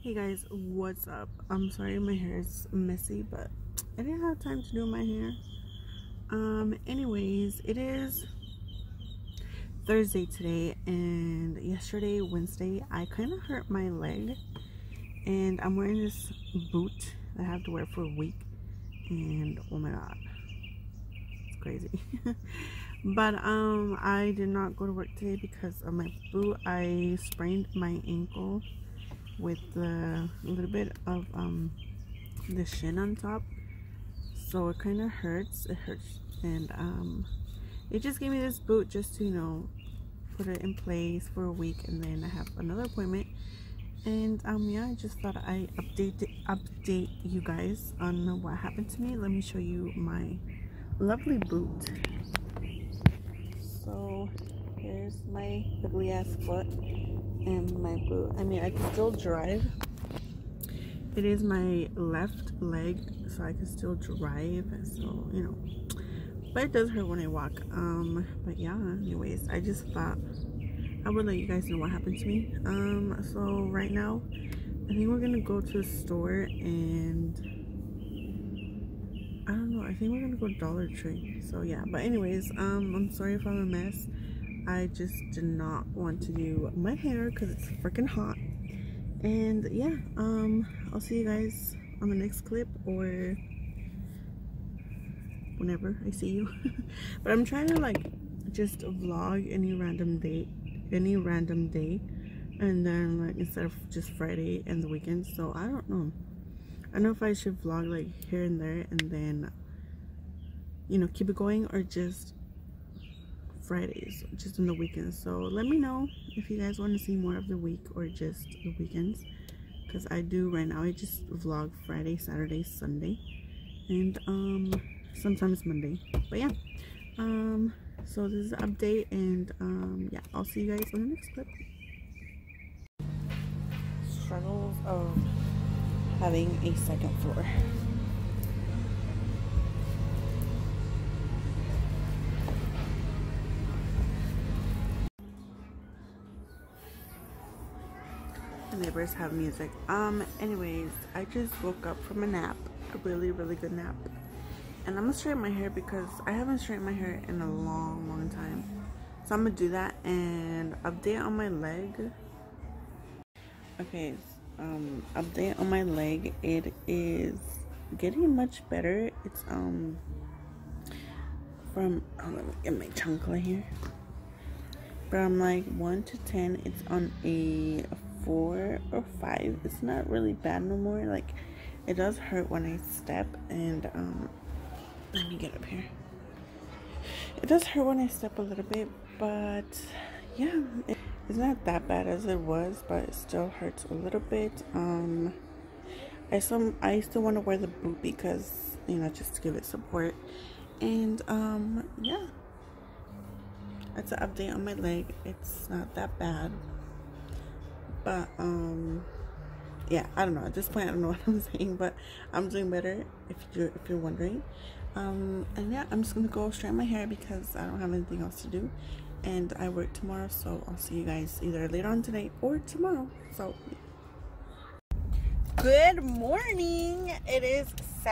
Hey guys, what's up? I'm sorry my hair is messy, but I didn't have time to do my hair. Anyways, it is Thursday today, and yesterday, Wednesday, I kind of hurt my leg, and I'm wearing this boot that I have to wear for a week, and oh my god, it's crazy. But I did not go to work today because of my boot. I sprained my ankle with a little bit of the shin on top, so it kind of hurts. It hurts, and it just gave me this boot just to, put it in place for a week, and then I have another appointment. And yeah, I just thought I update you guys on what happened to me. Let me show you my lovely boot. So here's my ugly ass foot and my boot. I mean, I can still drive. It is my left leg, so I can still drive, so but it does hurt when I walk. But yeah, anyways, I just thought I would let you guys know what happened to me. So right now I think we're gonna go to a store, and I don't know, I think we're gonna go to Dollar Tree. So yeah, but anyways, I'm sorry if I'm a mess. I just did not want to do my hair because it's freaking hot. And yeah, I'll see you guys on the next clip, or whenever I see you. But I'm trying to just vlog any random day, and then instead of just Friday and the weekends. So I don't know. I don't know if I should vlog here and there, and then keep it going, or just Fridays, just on the weekends. So let me know if you guys want to see more of the week or just the weekends, because I do right now. I just vlog Friday, Saturday, Sunday, and sometimes Monday. But yeah, so this is an update, and yeah, I'll see you guys on the next clip. Struggles of having a second floor. The neighbors have music. Anyways, I just woke up from a nap, a really good nap, and I'm gonna straighten my hair because I haven't straightened my hair in a long time. So I'm gonna do that and update on my leg. Okay, update on my leg. It is getting much better. It's from, let me get my chancla here. From 1 to 10, it's on a 4 or 5. It's not really bad no more. It does hurt when I step, and let me get up here. It does hurt when I step a little bit, but yeah, it's not that bad as it was, but it still hurts a little bit. I still want to wear the boot because just to give it support. And yeah, that's an update on my leg. It's not that bad, but yeah, I don't know, at this point I don't know what I'm saying, but I'm doing better, if you're wondering. And yeah, I'm just gonna go straighten my hair because I don't have anything else to do, and I work tomorrow, so I'll see you guys either later on today or tomorrow. So good morning. It is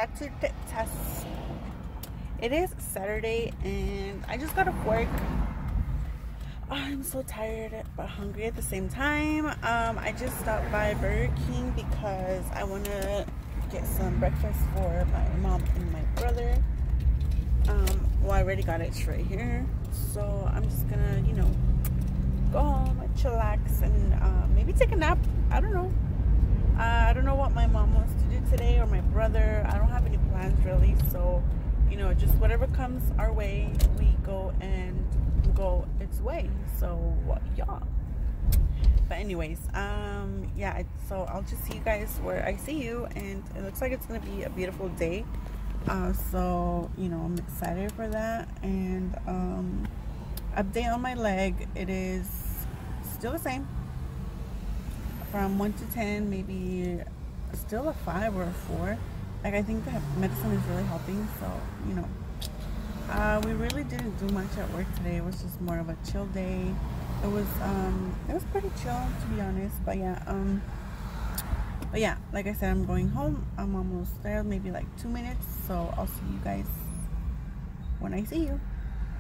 Saturday, and I just got off work. I'm so tired but hungry at the same time. I just stopped by Burger King because I want to get some breakfast for my mom and my brother. Well, I already got it straight here, so I'm just gonna go home and chillax, and maybe take a nap. I don't know. I don't know what my mom wants to do today, or my brother. I don't have any plans really, so just whatever comes our way, we go its way. So yeah, but anyways, yeah, so I'll just see you guys where I see you, and it looks like it's gonna be a beautiful day, so I'm excited for that. And update on my leg, it is still the same. From 1 to 10, maybe still a 5 or a 4. I think that medicine is really helping. So we really didn't do much at work today. It was just more of a chill day. It was pretty chill, to be honest. But yeah, But yeah, like I said, I'm going home. I'm almost there, maybe like 2 minutes. So I'll see you guys when I see you.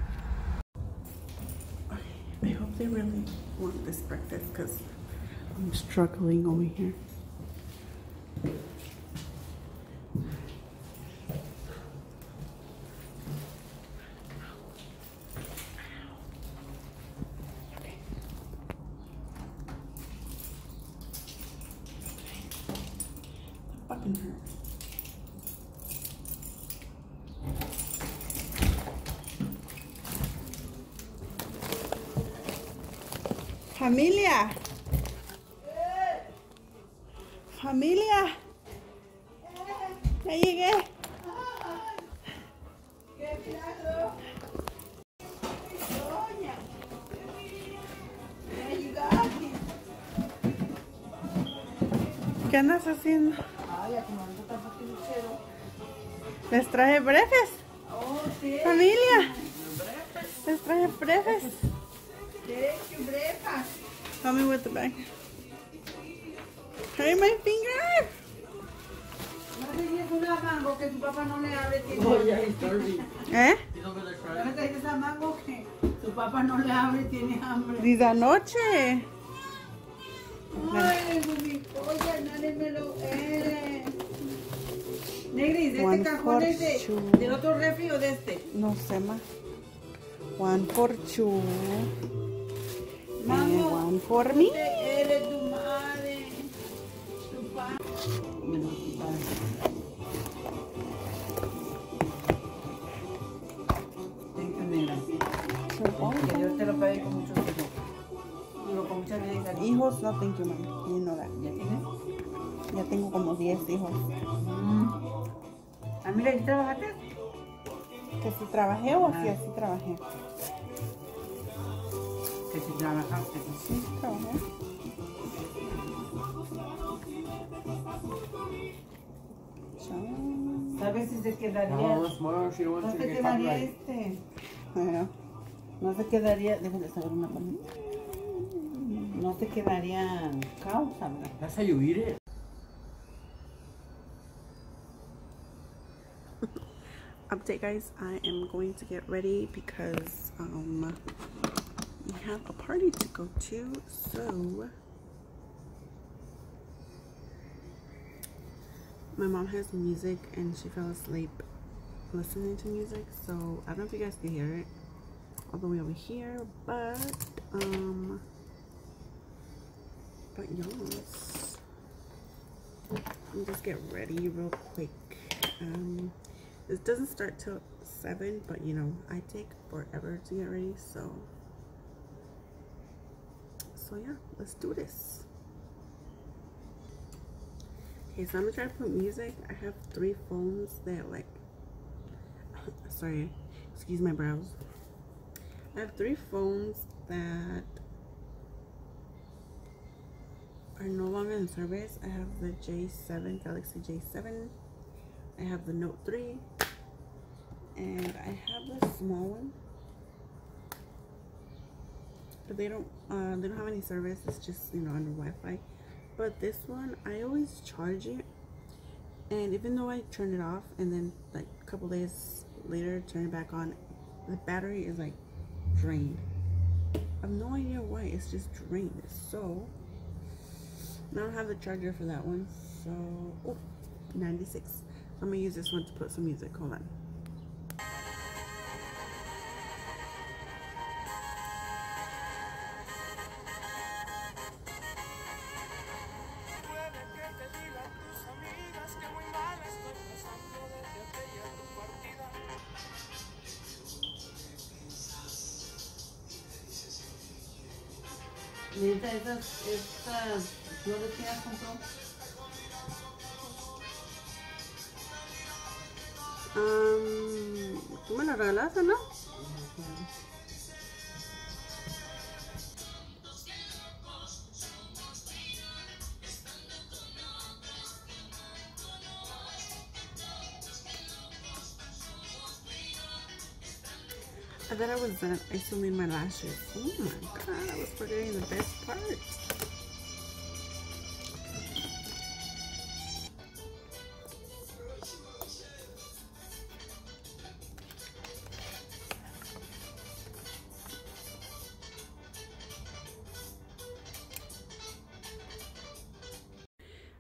I hope they really want this breakfast because I'm struggling over here. Fucking hurt. Familia. Familia. Ya llegué. ¡Qué milagro! Doña. Ya llegaste. ¿Qué andas haciendo? Ay, a tu mamá está luchero. Les traje breakfast. Oh, sí. Familia. Les traje breakfast. Thank you, breakfast. Help me with the bag. Hurry my finger. No te dices una mango que tu papá no le abre. Tiene hambre. ¿Eh? No te dices esa mango que tu papá no le abre, tiene hambre. Desde anoche. Ay, mi polla, nadie me lo Negris, ¿de este cajón es del otro refri o de este? No sé más. 1 for 2. Mango, And 1 for me. eres tu madre, tu padre. Thank you, negra. Que Dios te lo pague con mucho gusto. Digo, con mucha vida y salud. Hijos, no thank you, mami. You know that. ¿Ya tienes? Ya tengo como 10 hijos. Ah, mira, ¿y trabajaste? ¿Que si trabajé o si así trabajé? Que si trabajaste. Sí, trabajé. ¿Sabes si se quedaría? No No se quedaría este. Bueno, No se quedaría. Déjame saber una cosa. No se quedaría causa, ¿verdad? That's how you eat it. update, guys. I am going to get ready because we have a party to go to. So my mom has music and she fell asleep listening to music, so I don't know if you guys can hear it all the way over here, but yes, let me just get ready real quick. This doesn't start till 7, but you know, I take forever to get ready, so yeah, let's do this. Okay, so I'm gonna try to put music. I have 3 phones that like sorry, excuse my brows. I have 3 phones that are no longer in service. I have the J7, Galaxy J7. I have the Note 3, and I have the small one. But they don't have any service. It's just, you know, under Wi-Fi. But this one, I always charge it, and even though I turn it off and then like a couple days later turn it back on, the battery is like drained. I have no idea why. It's just drained. So I don't have the charger for that one. So 96. I'm gonna use this one to put some music. Hold on. Estas flores que has comprado. ¿Tú me la regalaste, no? I thought I was done isolating my lashes. Oh my god, I was forgetting the best part.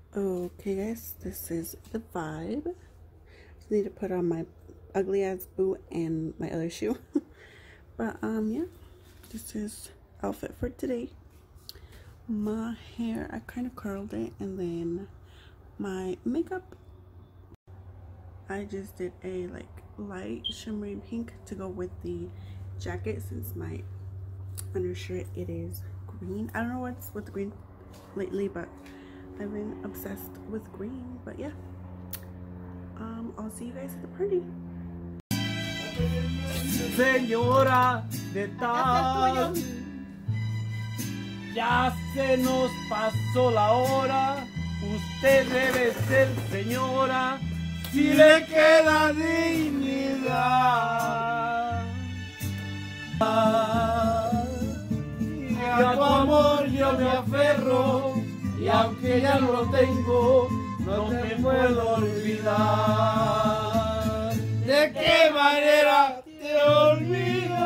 Okay guys, this is the vibe. Just need to put on my ugly ass boot and my other shoe. But yeah, this is outfit for today. My hair, I kind of curled it, and then my makeup, I just did a like light shimmery pink to go with the jacket, since my undershirt it is green. I don't know what's with the green lately, but I've been obsessed with green. But yeah, I'll see you guys at the party. Señora de tal, ya se nos pasó la hora. Usted debe ser señora si le queda dignidad. Y a tu amor yo me aferro, y aunque ya no lo tengo, no te puedo olvidar. ¿De qué manera te olvido?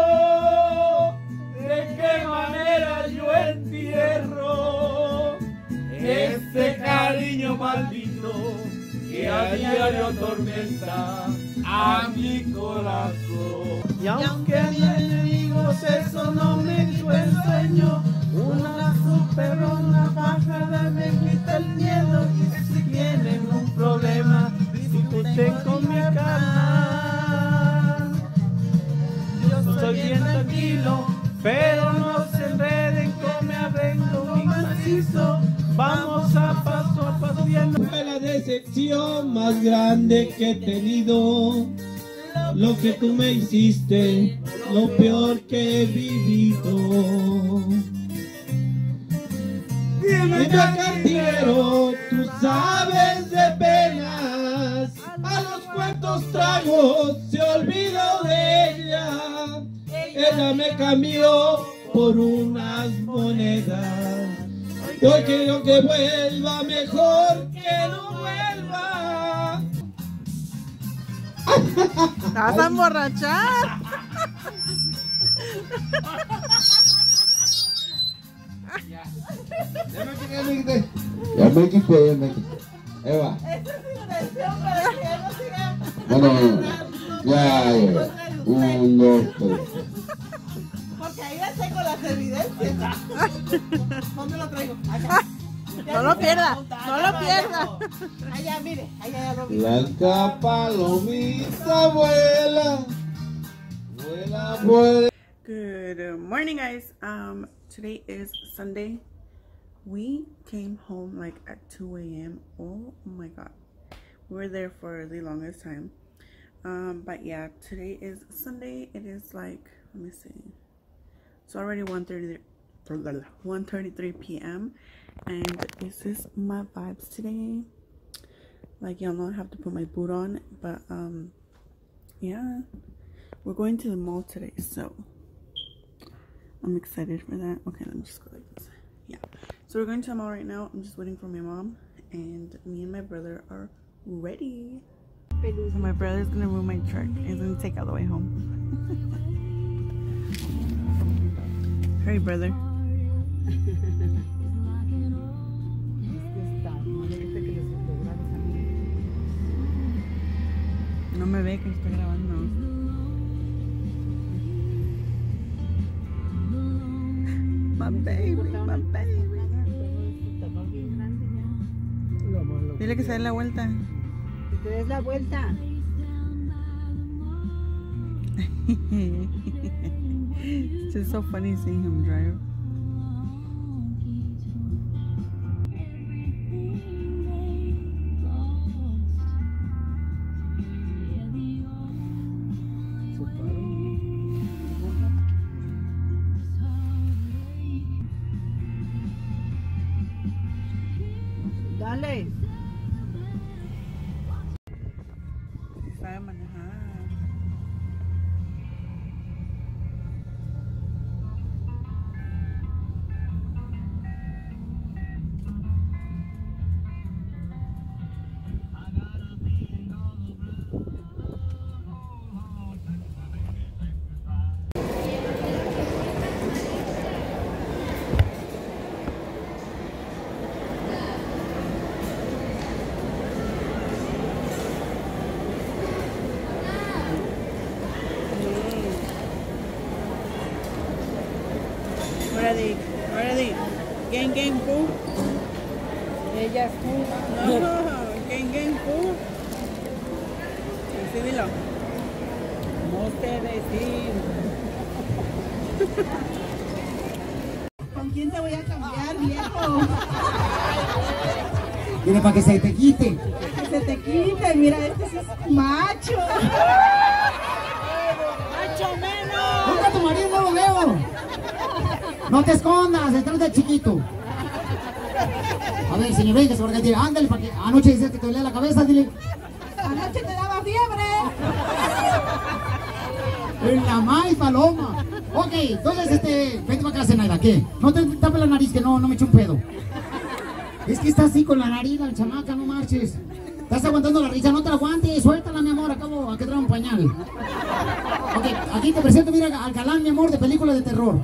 ¿De qué manera yo entierro este cariño maldito que a diario atormenta a mi corazón? Y aunque mis enemigos eso no me dio el sueño, una superona bajada me quita el miedo. Y si tienen un problema, discuten con mi carnal. Yo soy bien tranquilo, pero no se enreden con mi arreglo bien macizo. Vamos a paso viendo. Fue la decepción más grande que he tenido. Lo que tú me hiciste, lo peor que he vivido. Dime cartero, tú sabes de penas. A los cuantos tragos se olvidó de ella. Ella me cambió por unas monedas. Yo quiero que vuelva, mejor que no vuelva. ¿Te vas a emborrachar? Ya me quité. Eva. No. Ya. 1, 2, 3. Porque ahí ya tengo las evidencias. ¿Dónde lo traigo? Acá. No lo pierda, no lo pierda. Allá, mire, allá ya lo vi. Blanca palomita vuela, vuela. Good morning guys. Today is Sunday. We came home like at 2 a.m. Oh my god, we were there for the longest time. But yeah, today is Sunday. It is like, let me see, it's already 1:33 p.m. and this is my vibes today. Like, y'all know I have to put my boot on, but yeah, we're going to the mall today, so I'm excited for that. Okay, let me just go like this. Yeah, so we're going to the mall right now. I'm just waiting for my mom, and me and my brother are ready. So my brother's gonna move my truck. He's gonna take all the way home. Hurry, brother. No me ve que estoy grabando. My baby, my baby. Dile que se dé la vuelta. Que te des la vuelta. It's just so funny seeing him drive. Dale. Sabe manejar. Ready. Ready. Gang, gang, fool. Ella es No, gang, gang, fool. Sí, dilo. No sé decir. ¿Con quién te voy a cambiar, viejo? Viene para que se te quite. Que se te quite, mira, este sí es macho. ¡Macho menos! Nunca a tu marido no lo veo. No te escondas, detrás del chiquito. A ver, señor, venga, porque tira, ándale, para que anoche dices que te dolía la cabeza, dile. Anoche te daba fiebre. En la maíz paloma. Ok, entonces, vete para acá, Zenaida, ¿qué? No te tapes la nariz, que no me eche un pedo. Es que está así con la nariz, la chamaca, no marches. Estás aguantando la risa, no te la aguantes, suéltala, mi amor, acabo a que trae un pañal. Ok, aquí te presento, mira, al galán, mi amor, de película de terror.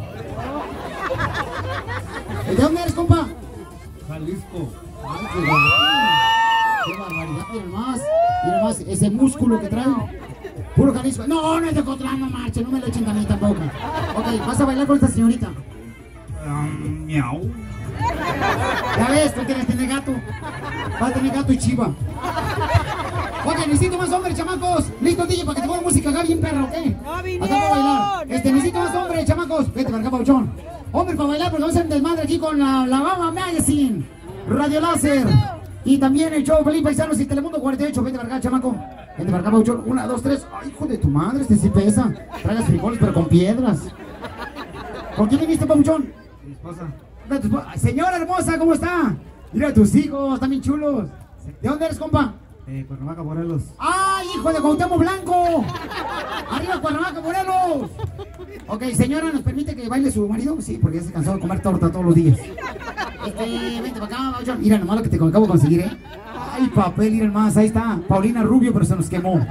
¿De dónde eres, compa? Jalisco. Ay, qué barbaridad, mira más, ese músculo que trae. Puro Jalisco. No, no es de Cotlán, no marche, no me lo echen a mí tampoco. Ok, vas a bailar con esta señorita. Miau. Ya ves, tú quieres tener gato. Va a tener gato y chiva. Ok, necesito más hombres, chamacos. Listo, DJ, para que te ponga música acá bien perra, ¿ok? ¡No vinieron! Acá para bailar. Necesito más hombres, chamacos. Vete para acá, Pauchón. Hombres para bailar, porque vamos a hacer un desmadre aquí con la Bama Magazine, Radio Láser. Y también el show Felipe Paisanos y Telemundo 48. Vete para acá, chamaco. Vete para acá, Pauchón. 1, 2, 3. Ay, hijo de tu madre, este sí pesa. Traigas frijoles, pero con piedras. ¿Con quién viniste, Pauchón? Mi esposa. Señora hermosa, ¿cómo está? Mira a tus hijos, están bien chulos. ¿De dónde eres, compa? Cuernavaca, Morelos. ¡Ay, hijo de Cuauhtémoc Blanco! ¡Arriba, Cuernavaca, Morelos! Ok, señora, ¿nos permite que baile su marido? Sí, porque ya se cansó de comer torta todos los días. Vente para acá, John. Mira, nomás lo que te acabo de conseguir, ¿eh? Ay, papel, miren más, ahí está. Paulina Rubio, pero se nos quemó.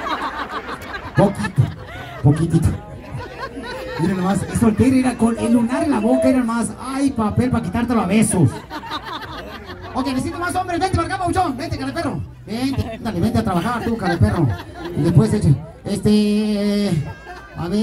Poquitito. Miren nomás, es soltero, era con el lunar en la boca, era más. Ay, papel para quitártelo a besos. Ok, necesito más hombres, vente para acá, Pauchón, vente, careperro. Vente, dale, vente a trabajar tú, careperro. Y después eche. A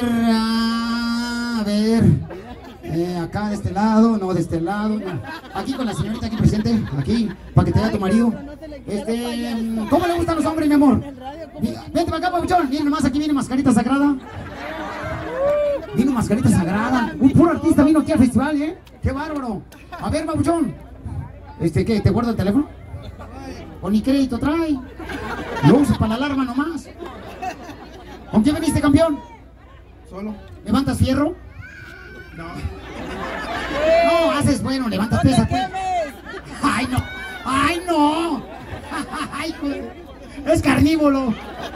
ver. Acá de este lado, no, de este lado, no. Aquí con la señorita aquí presente, aquí, para que te vea tu marido. ¿Cómo le gustan los hombres, mi amor? Vente para acá, Pauchón, viene nomás, aquí viene Mascarita Sagrada. Vino Mascarita Sagrada. Un puro artista vino aquí al festival, ¿eh? ¡Qué bárbaro! A ver, Babuchón. ¿Qué? ¿Te guarda el teléfono? ¿O ni crédito trae? Lo usas para la alarma nomás. ¿Con quién veniste, campeón? ¿Solo? ¿Levantas fierro? No. No, haces bueno, levantas pesas, pues. ¡Ay, no! ¡Ay, no! ¡Ay, joder! Es carnívoro.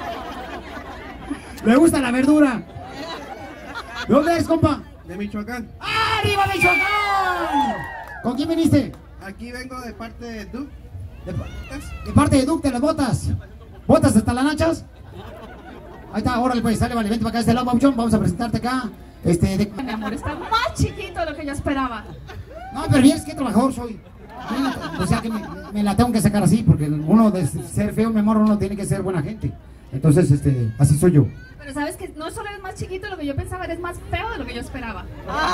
Le gusta la verdura. ¿De dónde eres, compa? De Michoacán. ¡Arriba, Michoacán! ¿Con quién viniste? Aquí vengo de parte de Duke. De parte de Duke, de las botas. ¿Botas hasta las nachas? Ahí está, órale pues, sale, vale, vente para acá de este lado, Pauchón. Vamos a presentarte acá. Mi amor, está más chiquito de lo que yo esperaba. No, pero bien, es que trabajador soy. O sea que me la tengo que sacar así, porque uno de ser feo, mi amor, uno tiene que ser buena gente. Entonces, así soy yo. Pero sabes que no solo eres más chiquito de lo que yo pensaba, eres más feo de lo que yo esperaba.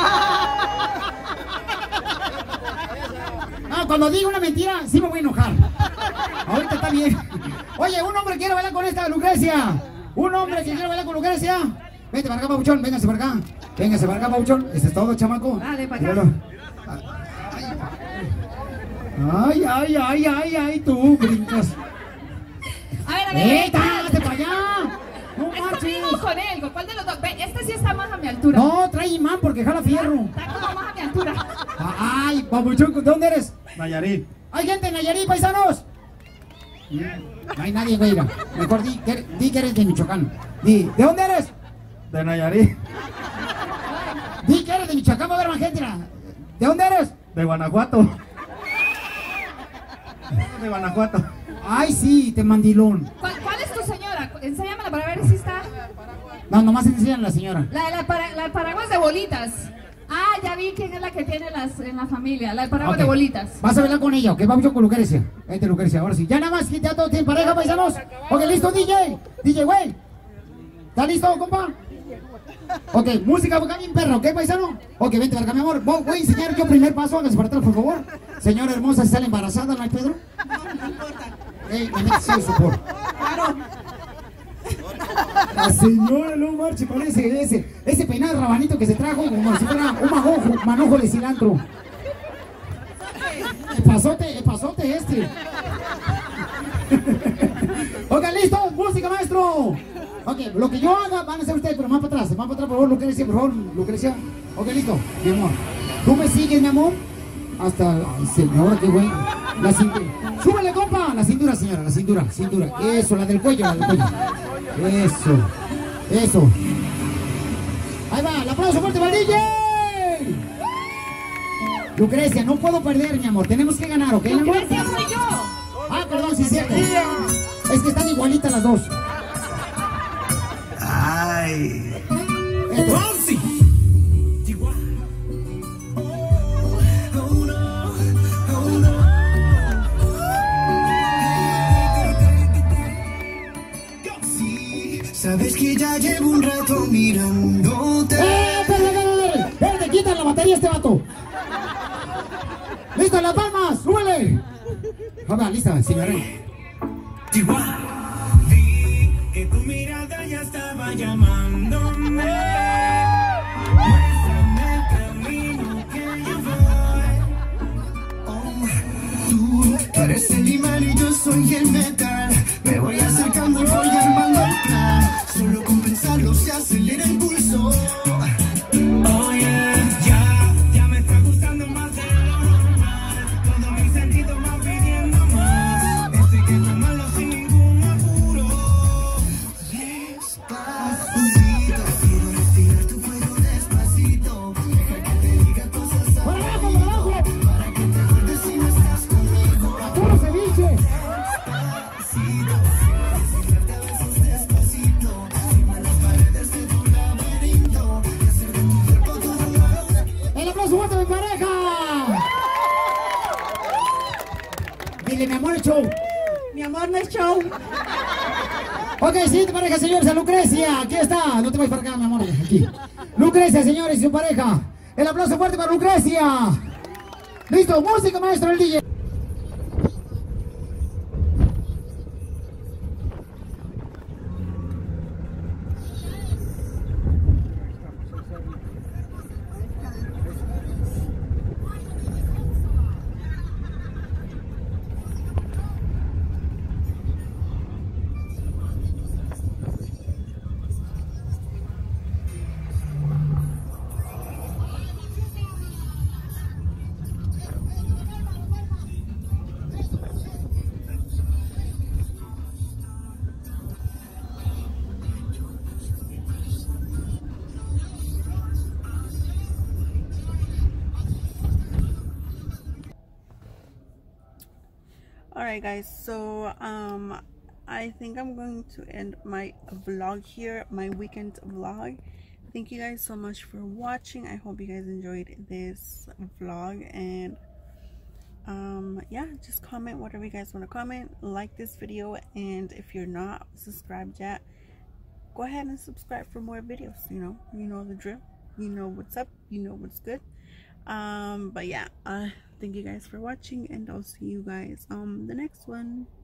No, cuando digo una mentira, sí me voy a enojar. Ahorita está bien. Oye, un hombre quiere bailar con esta Lucrecia. Un hombre que quiere bailar con Lucrecia. Vente para acá, Pauchón, véngase para acá. Véngase para acá, Pauchón. Eso es todo, chamaco. Dale, para acá. Ay, tú brincas. A ver. ¡Hazte para allá! ¡No ¿Es marches! conmigo o con él? ¿Cuál de los dos? Ve, este sí está más a mi altura. No, trae imán porque jala fierro. Está como más a mi altura. Ay, Papuchón, ¿de dónde eres? Nayarit. ¿Hay gente en Nayarit, paisanos? No hay nadie, güey. Mejor di que eres de Michoacán. ¿De dónde eres? De Nayarit. Di que eres de Michoacán, va a haber más gente. ¿De dónde eres? De Guanajuato. De Guanajuato. Ay, sí, te mandilón. ¿Cuál es tu señora? Enséñamela para ver si está. No, nomás enseñan a la señora. La de paraguas de bolitas. Ah, ya vi quién es la que tiene en la familia. La de paraguas Ok. de bolitas. Vas a bailar con ella, ¿ok? Vamos con Lucrecia. Vente, Lucrecia, ahora sí. Ya nada más, ya todos tienen pareja, paisanos. Ok, listo, DJ. DJ, güey. ¿Está listo, compa? Ok, música acá bien perra, ¿ok, paisano? Ok, vente para acá, mi amor. Voy a enseñar yo primer paso, háganse para atrás, por favor. Señora hermosa, si sale embarazada, ¿no hay Pedro? No importa. Me metes sí, sopor. La señora no marche, parece ese peinado rabanito que se trajo como si fuera un manojo de cilantro. El pasote este. Ok, listo, música, maestro. Ok, lo que yo haga van a hacer ustedes, pero más para atrás, por favor, Lucrecia, por favor, Lucrecia. Ok, listo, mi amor. Tú me sigues, mi amor, hasta... Ay, señora, qué bueno. La cintura. ¡Súbele, compa! La cintura, señora, la cintura. Eso, la del cuello, Eso. Ahí va, el aplauso fuerte para el DJ. Lucrecia, no puedo perder, mi amor, tenemos que ganar, ¿ok, mi amor? Lucrecia soy yo. Ah, perdón, sí es cierto. Es que están igualitas las dos. Ay. Esto. Sabes que ya llevo un rato mirándote. Espérate, quita la batería a este vato. ¡Listo, las palmas! ¡Súbele! Vamos, lista, señora. Chihuahua. Vi que tu mirada ya estaba llamándome. Muéstrame el camino que yo voy. Tú eres el imán y yo soy el metal. Me voy acercando y voy armando el plan. Solo con pensarlo se acelera el pulso. Oh yeah, ya me está gustando más de lo normal. Todo mi sentido va pidiendo más. Este que tomarlo sin ningún apuro. Despacito, quiero respirar tu fuego despacito. Deja que te diga cosas ¡Por abajo! para que te acuerdes si no estás conmigo. ¡Puro ceviche! ¡El aplauso fuerte de mi pareja! Dile, mi amor, es show. Mi amor, no es show. Ok, siguiente pareja, señores, a Lucrecia. Aquí está. No te vayas para acá, mi amor. Aquí. Lucrecia, señores, y su pareja. El aplauso fuerte para Lucrecia. Listo, música, maestro, el DJ. Alright guys, so I think I'm going to end my vlog here, my weekend vlog. Thank you guys so much for watching. I hope you guys enjoyed this vlog, and yeah, just comment whatever you guys want to comment, like this video, and if you're not subscribed yet, go ahead and subscribe for more videos. You know the drill, you know what's up, you know what's good. But yeah, thank you guys for watching, and I'll see you guys on the next one.